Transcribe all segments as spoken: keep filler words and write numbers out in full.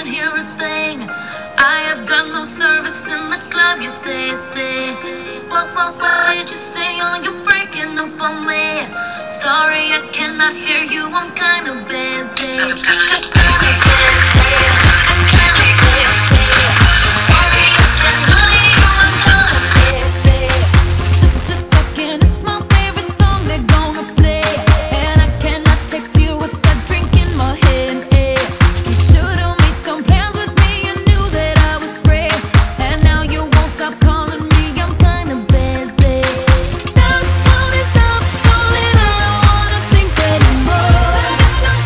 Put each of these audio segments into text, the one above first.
hear a thing. I have got no service in the club, you say, say. What, what, what did you say? Oh, you're breaking up on me. Sorry, I cannot hear you, I'm kinda busy. I'm kinda busy. I'm kinda busy. Sorry, I cannot hear you, I'm kinda busy. Just a second, it's my favorite song they're gonna play. And I cannot text you with that drink in my hand. You should've made some plans with me, you knew that I was free. And now you won't stop calling me, I'm kinda busy. Stop calling, stop calling, I don't wanna think anymore. Stop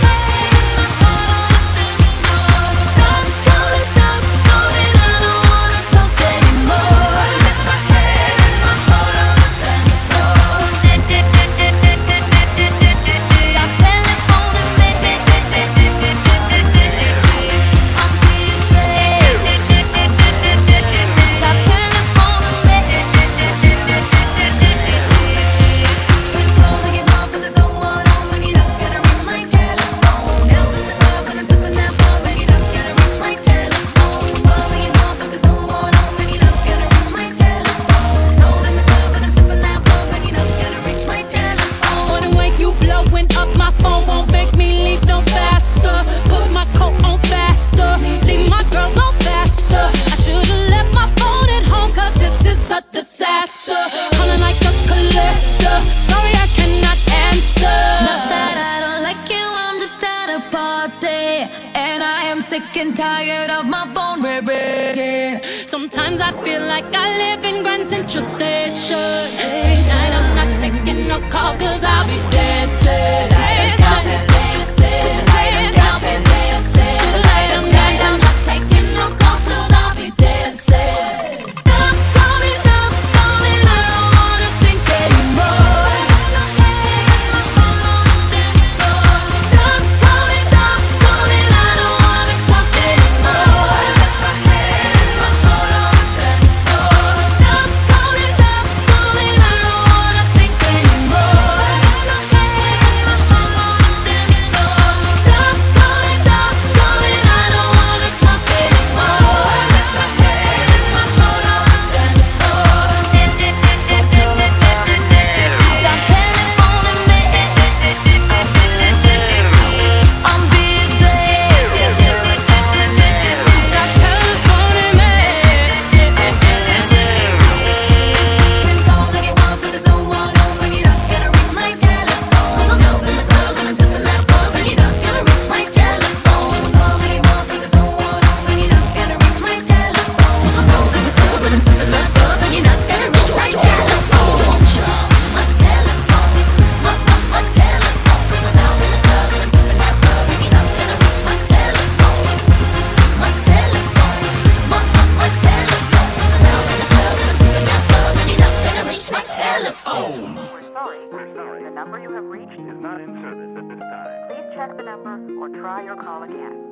calling, stop calling, I don't wanna talk anymore. Left my head and my heart on the dance floor. Stop telephoning me. I'm busy. Stop telephone again, mom, but there's no one home. When you're not gonna reach my telephone. Now I'm in the club and I'm sipping that ball. When you're not gonna reach my telephone. Calling you mom, but there's no one home. When you're not gonna reach my telephone. Now I'm in the club and I'm sipping that ball. When you're not gonna reach my telephone. On the way you blowing up, my phone won't make me leave no faster. Put my coat on faster, leave my girls on faster. I should've left my phone at home, cause this is a disaster. Calling like a collector, sorry I cannot answer. Not that I don't like you, I'm just at a party. And I am sick and tired of my phone ringing. Sometimes I feel like I live in Grand Central Station. Tonight I'm not taking no calls, cause I'll be dancing. Dancing, dancing, dancing, dancing. Tonight I'm not taking no calls, cause I'll be dancing. Stop calling, stop calling, I don't wanna think anymore. Stop calling, stop calling, I don't wanna talk anymore. Left my head and my heart on the dance floor. Stop calling, stop calling, I don't wanna think anymore. Left my head and my heart on the dance floor. Stop calling, stop calling, I don't wanna talk anymore. Left my head and my heart on the dance floor. Stop telephoning me. I'm busy. Stop telephoning me. Can call like you want, but there's no one home. When you're not gonna reach my telephone. 'Cause I'm out in the club and I'm sipping that bug. When you're not gonna reach my telephone. Call like you want, but there's no one home. When you're not gonna reach my telephone. 'Cause I'm out in the club and I'm sipping that bug. When you're not gonna reach my telephone. My telephone, my, my, my telephone. 'Cause I'm out in the club and I'm sipping that bug. When you're not gonna reach my telephone. My telephone, my, my, my telephone. 'Cause I'm out in the club and I'm sipping that bug. When you're not gonna reach my telephone. We're sorry. We're sorry. The number you have reached is not in service at this time. Please check the number or try your call again.